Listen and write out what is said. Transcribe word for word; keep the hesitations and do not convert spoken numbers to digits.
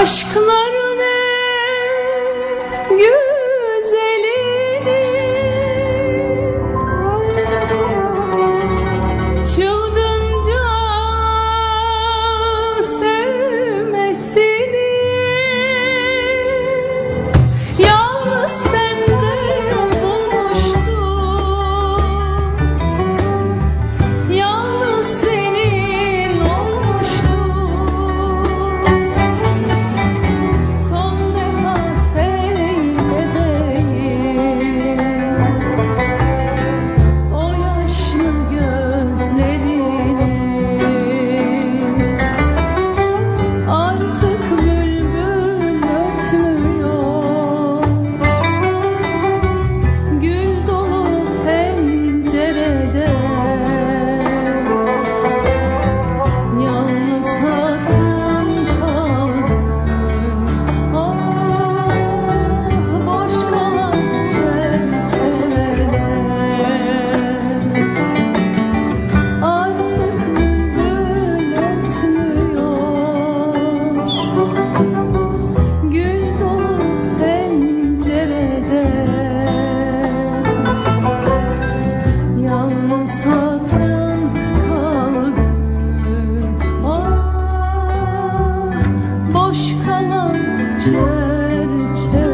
Aşkların en güzelini, çılgınca sevmesini, yalnız sende bulmuştum, yalnız senin olmuştum. Son defa seyredeyim o yaşlı gözlerini. Artık bülbül ötmüyor, gül dolu pencerede, yalnız hatun kaldı. Ah, boş kalan çerçevede. Artık bülbül ötmüyor, gül dolu pencerede, yalnız hatun kaldı. Ah, boş kalan çerçevede.